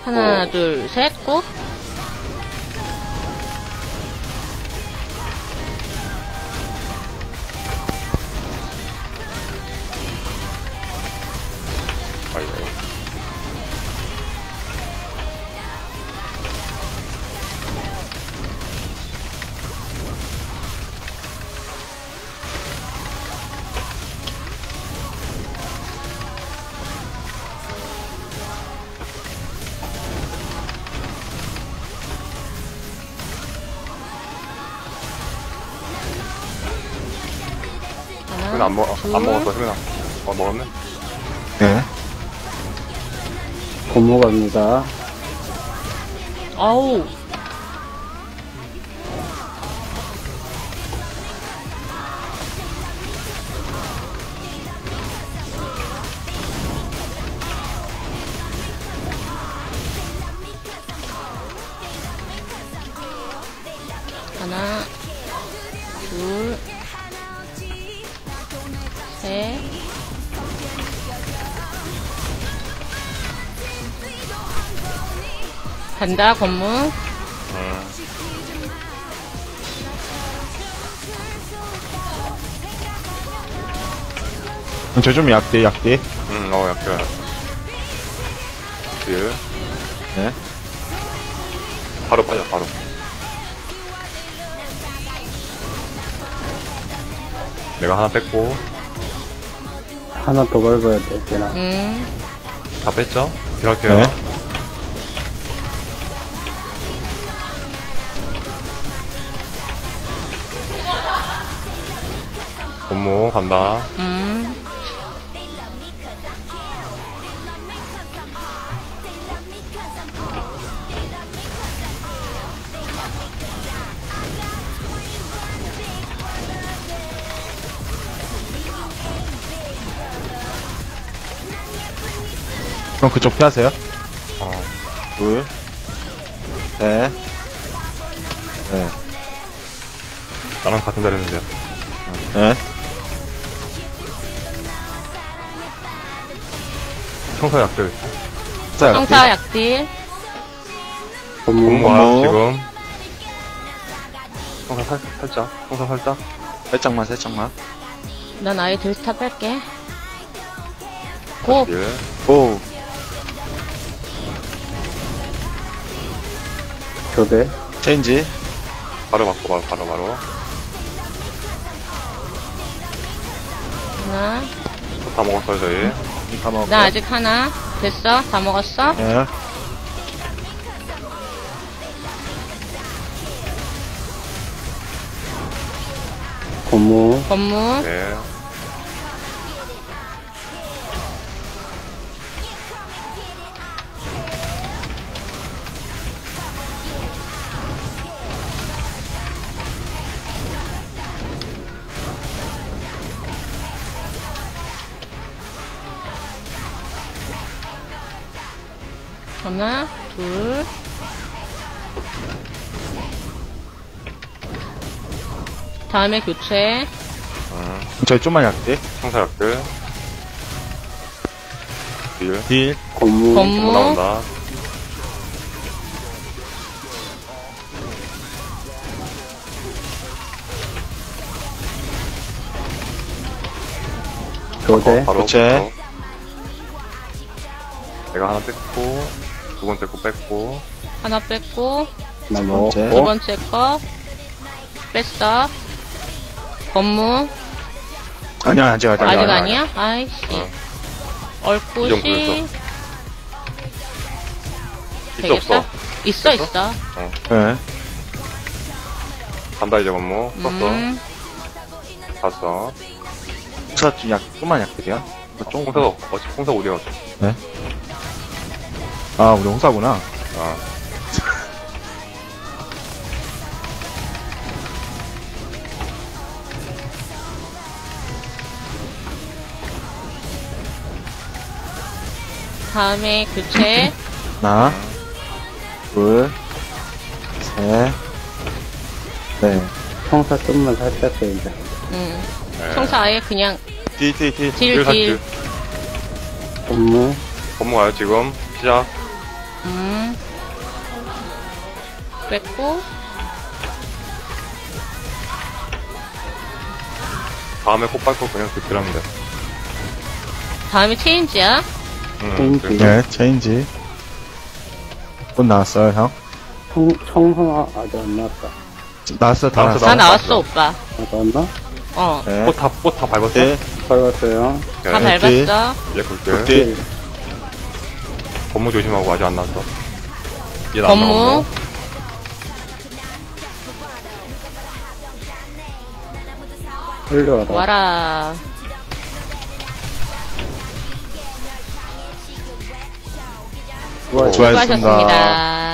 하나, 둘, 셋, 고! 아이고. 하나, 안 먹었어, 혜민아. 먹었네? 네. 고무 갑니다. 아우. 하나, 둘, 셋. 간다, 건무. 저 좀 약대. 약해. 딜. 네. 바로 빠져, 바로. 내가 하나 뺐고, 하나 더 밟아야 돼, 되나? 다 뺐죠? 딜할게요. 네. 고무 간다. 그럼 그쪽 피하세요. 어, 둘, 셋, 네. 나랑 같은 자리 있는데. 네. 청사 약들. 자, 성사 약딜. 고무, 고무 와요, 고무. 지금. 청사 살짝. 청사 살짝. 살짝만. 난 아예 들스타 뺄게. 고! 딜. 오. 교대. 체인지. 바로 맞고, 바로. 하나. 다 먹었어요, 저희. 다 먹었고. 나 아직 하나. 됐어? 다 먹었어? 네. 고무, 건무. 네. 하나, 둘. 다음에 교체. 저희 좀만 약대. 청사 약들. 딜. 딜. 고무, 고무 건무. 나온다. 교대, 바로. 교체. 바로. 내가 하나 뺐고, 두 번째 거 뺐고, 하나 뺐고. 하나 두 먹었고, 번째. 두 번째 거. 뺐어. 건무. 아니야, 아직. 아직 아니야. 아니야? 아이씨. 얼꽃이. 이정 있어, 되겠다? 없어? 있어, 있어? 있어. 네. 간다, 이제 건무. 썼어. 봤어. 홍사 좀만 약대요. 좀. 홍사 어디 갔어? 네. 아, 우리 홍사구나. 아. 다음에 교체. 하나, 둘, 셋, 네. 청사 좀만 살짝 돼, 이제. 응. 네. 청사 아예 그냥 딜. 딜. 고무, 건무 가요, 지금. 시작. 뺐고, 다음에 꼭 밟고 그냥 득실하면 돼. 다음에 체인지야. 체인지. 네, 체인지. 곧 나왔어요, 형. 청 하나 아직 안 나왔다. 나왔어, 다 나왔어, 나왔어. 다 나왔어. 나왔어, 오빠. 아, 나왔나? 어, 네. 꽃 다 밟았어? 네, 밟았어요. 다 오케이. 네. 밟았어. 얘 굴게. 네. 건무 조심하고 아직 안 나왔어. 얘도 안 건무. 나왔어. 훌륭하다. 와라. 수고하셨습니다. 수고하셨습니다. 수고하셨습니다.